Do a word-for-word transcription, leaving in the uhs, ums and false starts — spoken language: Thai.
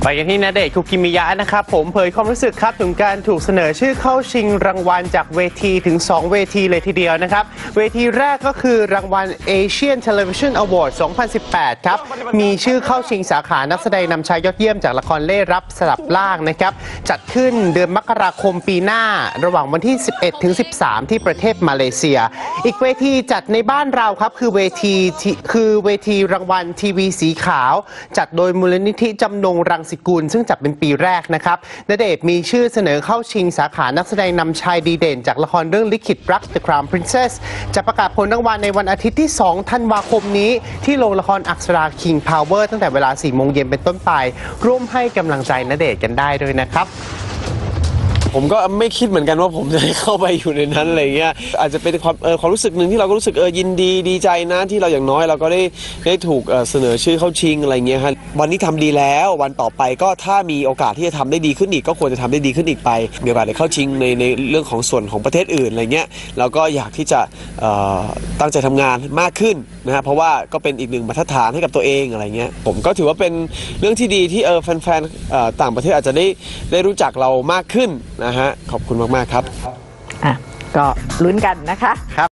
ไปกันที่ณเดชน์ คุกิมิยะนะครับผมเผยความรู้สึกครับถึงการถูกเสนอชื่อเข้าชิงรางวัลจากเวทีถึงสองเวทีเลยทีเดียวนะครับเวทีแรกก็คือรางวัล Asian Television Award สองพันสิบแปด ครับมีชื่อเข้าชิงสาขานักแสดงนำชายยอดเยี่ยมจากละครเล่รับสลับล่างนะครับจัดขึ้นเดือนมกราคมปีหน้าระหว่างวันที่ สิบเอ็ดถึงสิบสาม ที่ประเทศมาเลเซียอีกเวทีจัดในบ้านเราครับคือเวทีคือเวทีรางวัลทีวีสีขาวจัดโดยมูลนิธิจำนงรังสิกุลซึ่งจัดเป็นปีแรกนะครับณเดชน์มีชื่อเสนอเข้าชิงสาขานักแสดงนำชายดีเด่นจากละครเรื่องลิขิตรัก The Crown Princess จะประกาศผลรางวัลในวันอาทิตย์ที่สองธันวาคมนี้ที่โรงละครอักษรา King Power ตั้งแต่เวลาสี่โมงเย็นเป็นต้นไปร่วมให้กำลังใจณเดชน์กันได้ด้วยนะครับผมก็ไม่คิดเหมือนกันว่าผมจะได้เข้าไปอยู่ในนั้นอะไรเงี้ยอาจจะเป็นความเออความรู้สึกหนึ่งที่เราก็รู้สึกเออยินดีดีใจนะที่เราอย่างน้อยเราก็ได้ได้ถูกเสนอชื่อเข้าชิงอะไรเงี้ยฮะวันนี้ทำดีแล้ววันต่อไปก็ถ้ามีโอกาสที่จะทำได้ดีขึ้นอีกก็ควรจะทำได้ดีขึ้นอีกไปมีโอกาสได้เข้าชิงในในเรื่องของส่วนของประเทศอื่นอะไรเงี้ยเราก็อยากที่จะตั้งใจทำงานมากขึ้นนะฮะเพราะว่าก็เป็นอีกหนึ่งมาตรฐานให้กับตัวเองอะไรเงี้ยผมก็ถือว่าเป็นเรื่องที่ดีที่เออแฟนๆต่างประเทศอาจจะได้ได้รู้จักเรามากขึ้นนะฮะขอบคุณมากๆครับอ่ะก็ลุ้นกันนะคะ